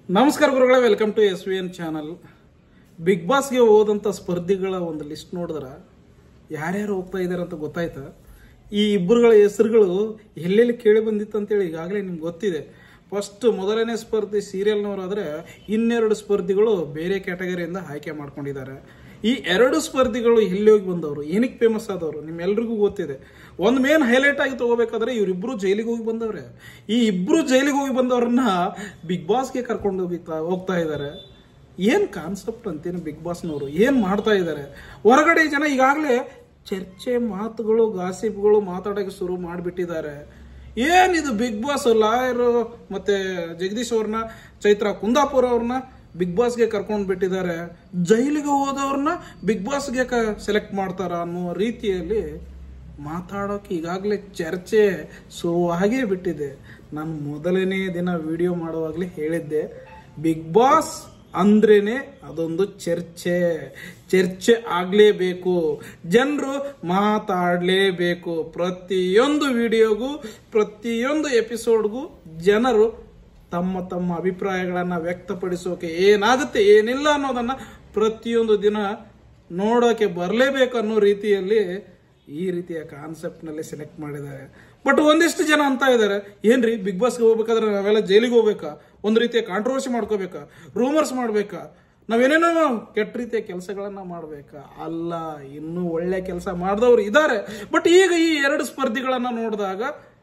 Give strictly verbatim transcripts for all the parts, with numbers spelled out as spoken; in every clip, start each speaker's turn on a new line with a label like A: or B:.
A: ನಮಸ್ಕಾರ ಗುರುಗಳೇ, welcome to S V N channel. Big ಬಾಸ್ಗೆ ಹೋದಂಥ ಸ್ಪರ್ಧಿಗಳ ಒಂದು ಲಿಸ್ಟ್ ನೋಡಿದ್ರೆ ಯಾರ್ಯಾರು ಹೋಗ್ತಾ ಇದ್ದಾರೆ ಅಂತ ಗೊತ್ತಾಯ್ತಾ? ಈ ಇಬ್ಬರುಗಳ ಹೆಸರುಗಳು ಎಲ್ಲೆಲ್ಲಿ ಕೇಳಿ ಬಂದಿತ್ತು ಅಂತೇಳಿ ಈಗಾಗಲೇ ನಿಮ್ಗೆ ಗೊತ್ತಿದೆ. ಫಸ್ಟ್ ಮೊದಲನೇ ಸ್ಪರ್ಧಿ ಸೀರಿಯಲ್ನವರಾದರೆ ಇನ್ನೆರಡು ಸ್ಪರ್ಧಿಗಳು ಬೇರೆ ಕ್ಯಾಟಗರಿಯಿಂದ ಆಯ್ಕೆ ಮಾಡ್ಕೊಂಡಿದ್ದಾರೆ. ಈ ಎರಡು ಸ್ಪರ್ಧಿಗಳು ಎಲ್ಲಿ ಹೋಗಿ ಬಂದವರು, ಏನಕ್ಕೆ ಫೇಮಸ್ ಆದವರು ನಿಮ್ಮೆಲ್ರಿಗೂ ಗೊತ್ತಿದೆ. ಒಂದು ಮೇನ್ ಹೈಲೈಟ್ ಆಗಿ ತಗೋಬೇಕಾದ್ರೆ ಇವರಿಬ್ರು ಜೈಲಿಗೆ ಹೋಗಿ ಬಂದವ್ರೆ. ಈ ಇಬ್ರು ಜೈಲಿಗೆ ಹೋಗಿ ಬಂದವ್ರನ್ನ ಬಿಗ್ ಬಾಸ್ಗೆ ಕರ್ಕೊಂಡು ಹೋಗ್ತಾ ಹೋಗ್ತಾ ಇದ್ದಾರೆ. ಏನ್ ಕಾನ್ಸೆಪ್ಟ್ ಅಂತೇನು ಬಿಗ್ ಬಾಸ್ನವರು ಏನ್ ಮಾಡ್ತಾ ಇದ್ದಾರೆ? ಹೊರಗಡೆ ಜನ ಈಗಾಗಲೇ ಚರ್ಚೆ ಮಾತುಗಳು ಗಾಸಿಪ್ಗಳು ಮಾತಾಡೋಕೆ ಶುರು ಮಾಡಿಬಿಟ್ಟಿದ್ದಾರೆ. ಏನಿದು ಬಿಗ್ ಬಾಸ್ ಲಾಯರು ಮತ್ತೆ ಜಗದೀಶ್ ಅವ್ರನ್ನ, ಚೈತ್ರಾ ಕುಂದಾಪುರ ಅವ್ರನ್ನ ಬಿಗ್ ಬಾಸ್ಗೆ ಕರ್ಕೊಂಡು ಬಿಟ್ಟಿದ್ದಾರೆ. ಜೈಲಿಗೆ ಹೋದವ್ರನ್ನ ಬಿಗ್ ಬಾಸ್ಗೆ ಸೆಲೆಕ್ಟ್ ಮಾಡ್ತಾರ ಅನ್ನೋ ರೀತಿಯಲ್ಲಿ ಮಾತಾಡೋಕೆ ಈಗಾಗಲೇ ಚರ್ಚೆ ಶುರುವಾಗೇ ಬಿಟ್ಟಿದೆ. ನಾನು ಮೊದಲನೇ ದಿನ ವಿಡಿಯೋ ಮಾಡುವಾಗಲೇ ಹೇಳಿದ್ದೆ, ಬಿಗ್ ಬಾಸ್ ಅಂದ್ರೇನೆ ಅದೊಂದು ಚರ್ಚೆ ಚರ್ಚೆ ಆಗ್ಲೇಬೇಕು, ಜನರು ಮಾತಾಡಲೇಬೇಕು. ಪ್ರತಿಯೊಂದು ವಿಡಿಯೋಗೂ ಪ್ರತಿಯೊಂದು ಎಪಿಸೋಡ್ಗೂ ಜನರು ತಮ್ಮ ತಮ್ಮ ಅಭಿಪ್ರಾಯಗಳನ್ನ ವ್ಯಕ್ತಪಡಿಸೋಕೆ ಏನಾಗುತ್ತೆ ಏನಿಲ್ಲ ಅನ್ನೋದನ್ನ ಪ್ರತಿಯೊಂದು ದಿನ ನೋಡೋಕೆ ಬರಲೇಬೇಕು ಅನ್ನೋ ರೀತಿಯಲ್ಲಿ ಈ ರೀತಿಯ ಕಾನ್ಸೆಪ್ಟ್ ನಲ್ಲಿ ಸೆಲೆಕ್ಟ್ ಮಾಡಿದ್ದಾರೆ. ಬಟ್ ಒಂದಿಷ್ಟು ಜನ ಅಂತ ಇದ್ದಾರೆ, ಏನ್ರಿ ಬಿಗ್ ಬಾಸ್ಗೆ ಹೋಗ್ಬೇಕಾದ್ರೆ ನಾವೆಲ್ಲ ಜೈಲಿಗೆ ಹೋಗ್ಬೇಕಾ, ಒಂದು ರೀತಿಯ ಕಾಂಟ್ರವರ್ಸಿ ಮಾಡ್ಕೋಬೇಕಾ, ರೂಮರ್ಸ್ ಮಾಡ್ಬೇಕಾ, ನಾವೇನೇನೋ ಕೆಟ್ಟ ರೀತಿಯ ಕೆಲಸಗಳನ್ನ ಮಾಡ್ಬೇಕಾ? ಅಲ್ಲ, ಇನ್ನೂ ಒಳ್ಳೆ ಕೆಲಸ ಮಾಡಿದವರು ಇದ್ದಾರೆ. ಬಟ್ ಈಗ ಈ ಎರಡು ಸ್ಪರ್ಧಿಗಳನ್ನ ನೋಡಿದಾಗ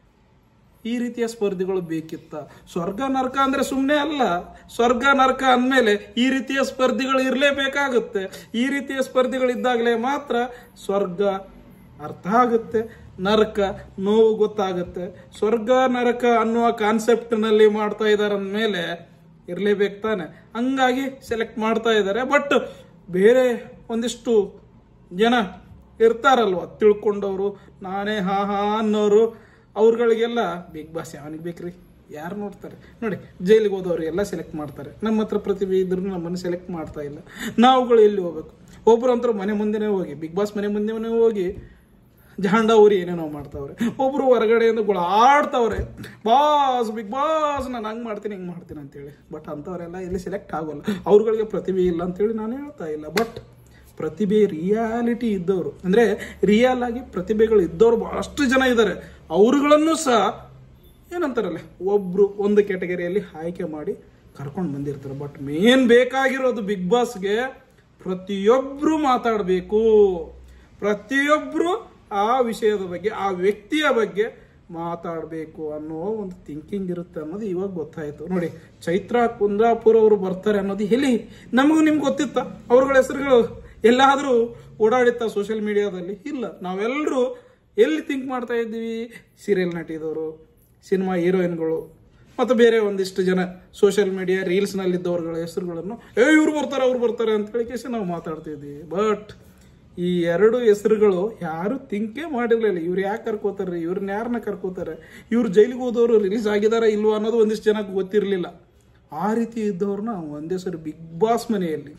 A: ಈ ರೀತಿಯ ಸ್ಪರ್ಧಿಗಳು ಬೇಕಿತ್ತ? ಸ್ವರ್ಗ ನರಕ ಅಂದ್ರೆ ಸುಮ್ಮನೆ ಅಲ್ಲ. ಸ್ವರ್ಗ ನರಕ ಅಂದಮೇಲೆ ಈ ರೀತಿಯ ಸ್ಪರ್ಧಿಗಳು ಇರಲೇಬೇಕಾಗುತ್ತೆ. ಈ ರೀತಿಯ ಸ್ಪರ್ಧಿಗಳಿದ್ದಾಗಲೇ ಮಾತ್ರ ಸ್ವರ್ಗ ಅರ್ಥ ಆಗುತ್ತೆ, ನರಕ ನೋವು ಗೊತ್ತಾಗುತ್ತೆ. ಸ್ವರ್ಗ ನರಕ ಅನ್ನುವ ಕಾನ್ಸೆಪ್ಟ್ ನಲ್ಲಿ ಮಾಡ್ತಾ ಇದಾರೆ ಅಂದಮೇಲೆ ಇರ್ಲೇಬೇಕು ತಾನೆ. ಹಂಗಾಗಿ ಸೆಲೆಕ್ಟ್ ಮಾಡ್ತಾ ಇದ್ದಾರೆ. ಬಟ್ ಬೇರೆ ಒಂದಿಷ್ಟು ಜನ ಇರ್ತಾರಲ್ವ, ತಿಳ್ಕೊಂಡವರು, ನಾನೇ ಹಾ ಹಾ ಅನ್ನೋರು, ಅವ್ರಗಳಿಗೆಲ್ಲ ಬಿಗ್ ಬಾಸ್ ಯಾವನಿಗೆ ಬೇಕ್ರಿ? ಯಾರು ನೋಡ್ತಾರೆ? ನೋಡಿ, ಜೈಲಿಗೆ ಹೋದವ್ರು ಎಲ್ಲ ಸೆಲೆಕ್ಟ್ ಮಾಡ್ತಾರೆ. ನಮ್ಮ ಹತ್ರ ಪ್ರತಿಭೆ ಇದ್ರೂ ನಮ್ಮನ್ನು ಸೆಲೆಕ್ಟ್ ಮಾಡ್ತಾ ಇಲ್ಲ. ನಾವುಗಳು ಎಲ್ಲಿ ಹೋಗ್ಬೇಕು? ಒಬ್ರು ಅಂತೂ ಮನೆ ಮುಂದೆನೇ ಹೋಗಿ ಬಿಗ್ ಬಾಸ್ ಮನೆ ಮುಂದೆನೇ ಹೋಗಿ ಜಾಂಡ ಊರಿ ಏನೇನೋ ಮಾಡ್ತಾವ್ರೆ. ಒಬ್ರು ಹೊರಗಡೆಯಿಂದ ಆಡ್ತಾವ್ರೆ, ಬಾಸ್ ಬಿಗ್ ಬಾಸ್ ನಾನು ಹಂಗೆ ಮಾಡ್ತೀನಿ ಹಿಂಗೆ ಮಾಡ್ತೀನಿ ಅಂತೇಳಿ. ಬಟ್ ಅಂಥವರೆಲ್ಲ ಎಲ್ಲಿ ಸೆಲೆಕ್ಟ್ ಆಗೋಲ್ಲ. ಅವ್ರಗಳಿಗೆ ಪ್ರತಿಭೆ ಇಲ್ಲ ಅಂತೇಳಿ ನಾನು ಹೇಳ್ತಾ ಇಲ್ಲ. ಬಟ್ ಪ್ರತಿಭೆ ರಿಯಾಲಿಟಿ ಇದ್ದವರು, ಅಂದ್ರೆ ರಿಯಲ್ ಆಗಿ ಪ್ರತಿಭೆಗಳು ಇದ್ದವ್ರು ಬಹಳಷ್ಟು ಜನ ಇದ್ದಾರೆ. ಅವರುಗಳನ್ನು ಸಹ ಏನಂತಾರಲ್ಲ, ಒಬ್ರು ಒಂದು ಕ್ಯಾಟಗರಿಯಲ್ಲಿ ಆಯ್ಕೆ ಮಾಡಿ ಕರ್ಕೊಂಡು ಬಂದಿರ್ತಾರೆ. ಬಟ್ ಮೇನ್ ಬೇಕಾಗಿರೋದು ಬಿಗ್ ಬಾಸ್ಗೆ ಪ್ರತಿಯೊಬ್ರು ಮಾತಾಡಬೇಕು, ಪ್ರತಿಯೊಬ್ರು ಆ ವಿಷಯದ ಬಗ್ಗೆ, ಆ ವ್ಯಕ್ತಿಯ ಬಗ್ಗೆ ಮಾತಾಡಬೇಕು ಅನ್ನೋ ಒಂದು ಥಿಂಕಿಂಗ್ ಇರುತ್ತೆ ಅನ್ನೋದು ಇವಾಗ ಗೊತ್ತಾಯ್ತು. ನೋಡಿ, ಚೈತ್ರಾ ಕುಂದಾಪುರ ಅವರು ಬರ್ತಾರೆ ಅನ್ನೋದು ಎಲ್ಲಿ ನಮಗೂ ನಿಮ್ಗೆ ಗೊತ್ತಿತ್ತ? ಅವ್ರಗಳ ಹೆಸರುಗಳು ಎಲ್ಲಾದ್ರೂ ಓಡಾಡಿತ್ತ ಸೋಷಿಯಲ್ ಮೀಡಿಯಾದಲ್ಲಿ? ಇಲ್ಲ. ನಾವೆಲ್ಲರೂ ಎಲ್ಲಿ ಥಿಂಕ್ ಮಾಡ್ತಾ ಇದ್ದೀವಿ? ಸೀರಿಯಲ್ ನಟಿದವರು, ಸಿನಿಮಾ ಹೀರೋಯಿನ್ಗಳು, ಮತ್ತು ಬೇರೆ ಒಂದಿಷ್ಟು ಜನ ಸೋಷಿಯಲ್ ಮೀಡಿಯಾ ರೀಲ್ಸ್ ನಲ್ಲಿದ್ದವ್ರಗಳ ಹೆಸರುಗಳನ್ನು ಏ ಇವ್ರು ಬರ್ತಾರೆ ಅವ್ರು ಬರ್ತಾರೆ ಅಂತ ಹೇಳಿಕೆ ನಾವು ಮಾತಾಡ್ತಿದ್ವಿ. ಬಟ್ ಈ ಎರಡು ಹೆಸರುಗಳು ಯಾರು ಥಿಂಕೇ ಮಾಡಿರ್ಲಿಲ್ಲ. ಇವ್ರು ಯಾಕೆ ಕರ್ಕೋತಾರೆ, ಇವ್ರನ್ನ ಯಾರನ್ನ ಕರ್ಕೋತಾರೆ, ಇವ್ರು ಜೈಲಿಗೆ ಹೋದವರು ರಿಲೀಸ್ ಆಗಿದಾರ ಇಲ್ವೋ ಅನ್ನೋದು ಒಂದಿಷ್ಟು ಜನಕ್ಕೆ ಗೊತ್ತಿರಲಿಲ್ಲ. ಆ ರೀತಿ ಇದ್ದವ್ರನ್ನ ಒಂದೇ ಸರಿ ಬಿಗ್ ಬಾಸ್ ಮನೆಯಲ್ಲಿ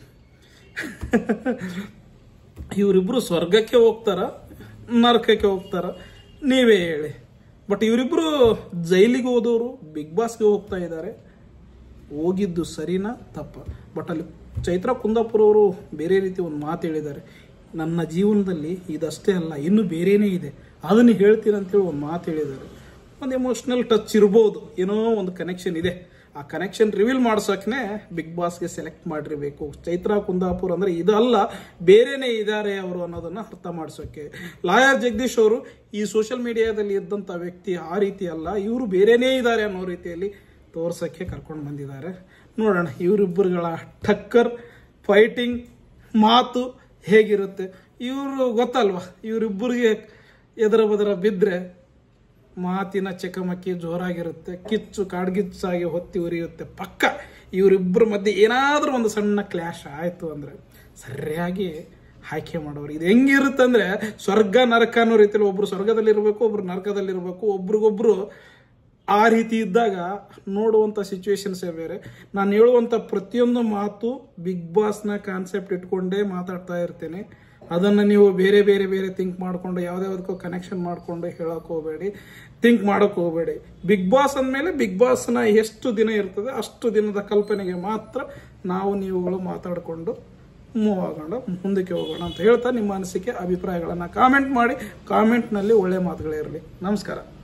A: ಇವರಿಬ್ರು ಸ್ವರ್ಗಕ್ಕೆ ಹೋಗ್ತಾರ ನರಕಕ್ಕೆ ಹೋಗ್ತಾರ ನೀವೇ ಹೇಳಿ. ಬಟ್ ಇವರಿಬ್ರು ಜೈಲಿಗೆ ಹೋದವರು ಬಿಗ್ ಬಾಸ್ಗೆ ಹೋಗ್ತಾ ಇದ್ದಾರೆ. ಹೋಗಿದ್ದು ಸರಿನಾ ತಪ್ಪ? ಬಟ್ ಅಲ್ಲಿ ಚೈತ್ರಾ ಕುಂದಾಪುರ ಅವರು ಬೇರೆ ರೀತಿ ಒಂದು ಮಾತು ಹೇಳಿದ್ದಾರೆ, ನನ್ನ ಜೀವನದಲ್ಲಿ ಇದಷ್ಟೇ ಅಲ್ಲ ಇನ್ನೂ ಬೇರೆನೇ ಇದೆ, ಅದನ್ನು ಹೇಳ್ತೀನಿ ಅಂತೇಳಿ ಒಂದು ಮಾತು ಹೇಳಿದ್ದಾರೆ. ಒಂದು ಎಮೋಷನಲ್ ಟಚ್ ಇರ್ಬೋದು, ಏನೋ ಒಂದು ಕನೆಕ್ಷನ್ ಇದೆ. ಆ ಕನೆಕ್ಷನ್ ರಿವೀಲ್ ಮಾಡ್ಸೋಕೆ ಬಿಗ್ ಬಾಸ್ಗೆ ಸೆಲೆಕ್ಟ್ ಮಾಡಿರಬೇಕು. ಚೈತ್ರಾ ಕುಂದಾಪುರ ಅಂದ್ರೆ ಇದಲ್ಲ, ಬೇರೆನೇ ಇದ್ದಾರೆ ಅವರು ಅನ್ನೋದನ್ನ ಅರ್ಥ ಮಾಡಿಸೋಕೆ. ಲಾಯರ್ ಜಗದೀಶ್ ಅವರು ಈ ಸೋಷಿಯಲ್ ಮೀಡಿಯಾದಲ್ಲಿ ಇದ್ದಂಥ ವ್ಯಕ್ತಿ ಆ ರೀತಿ ಅಲ್ಲ, ಇವರು ಬೇರೆನೇ ಇದ್ದಾರೆ ಅನ್ನೋ ರೀತಿಯಲ್ಲಿ ತೋರ್ಸೋಕ್ಕೆ ಕರ್ಕೊಂಡು ಬಂದಿದ್ದಾರೆ. ನೋಡೋಣ ಇವರಿಬ್ಬರುಗಳ ಟಕ್ಕರ್, ಫೈಟಿಂಗ್, ಮಾತು ಹೇಗಿರುತ್ತೆ. ಇವರು ಗೊತ್ತಲ್ವಾ, ಇವರಿಬ್ಬರಿಗೆ ಎದರ ಬದರ ಬಿದ್ದರೆ ಮಾತಿನ ಚಕಮಕಿ ಜೋರಾಗಿರುತ್ತೆ, ಕಿಚ್ಚು ಕಾಡ್ಗಿಚ್ಚಾಗಿ ಹೊತ್ತಿ ಉರಿಯುತ್ತೆ ಪಕ್ಕ. ಇವರಿಬ್ಬರ ಮಧ್ಯೆ ಏನಾದರೂ ಒಂದು ಸಣ್ಣ ಕ್ಲಾಶ್ ಆಯಿತು ಅಂದರೆ ಸರಿಯಾಗಿ ಆಯ್ಕೆ ಮಾಡೋರು. ಇದು ಹೆಂಗಿರುತ್ತೆ ಅಂದರೆ ಸ್ವರ್ಗ ನರಕ ಅನ್ನೋ ರೀತಿಯಲ್ಲಿ ಒಬ್ರು ಸ್ವರ್ಗದಲ್ಲಿರಬೇಕು, ಒಬ್ರು ನರಕದಲ್ಲಿರಬೇಕು. ಒಬ್ರಿಗೊಬ್ರು ಆ ರೀತಿ ಇದ್ದಾಗ ನೋಡುವಂಥ ಸಿಚುವೇಶನ್ಸೇ ಬೇರೆ. ನಾನು ಹೇಳುವಂಥ ಪ್ರತಿಯೊಂದು ಮಾತು ಬಿಗ್ ಬಾಸ್ನ ಕಾನ್ಸೆಪ್ಟ್ ಇಟ್ಕೊಂಡೇ ಮಾತಾಡ್ತಾ ಇರ್ತೇನೆ. ಅದನ್ನು ನೀವು ಬೇರೆ ಬೇರೆ ಬೇರೆ ಥಿಂಕ್ ಮಾಡಿಕೊಂಡು ಯಾವುದ್ಯಾವುದಕ್ಕೂ ಕನೆಕ್ಷನ್ ಮಾಡಿಕೊಂಡು ಹೇಳಕ್ ಹೋಗಬೇಡಿ, ಥಿಂಕ್ ಮಾಡೋಕೆ ಹೋಗಬೇಡಿ. ಬಿಗ್ ಬಾಸ್ ಅಂದಮೇಲೆ ಬಿಗ್ ಬಾಸ್ನ ಎಷ್ಟು ದಿನ ಇರ್ತದೆ ಅಷ್ಟು ದಿನದ ಕಲ್ಪನೆಗೆ ಮಾತ್ರ ನಾವು ನೀವುಗಳು ಮಾತಾಡಿಕೊಂಡು ಮೂವ್ ಆಗೋಣ, ಮುಂದಕ್ಕೆ ಹೋಗೋಣ ಅಂತ ಹೇಳ್ತಾ ನಿಮ್ಮ ಅನಿಸಿಕೆ ಅಭಿಪ್ರಾಯಗಳನ್ನು ಕಾಮೆಂಟ್ ಮಾಡಿ. ಕಾಮೆಂಟ್ನಲ್ಲಿ ಒಳ್ಳೆ ಮಾತುಗಳೇ ಇರಲಿ. ನಮಸ್ಕಾರ.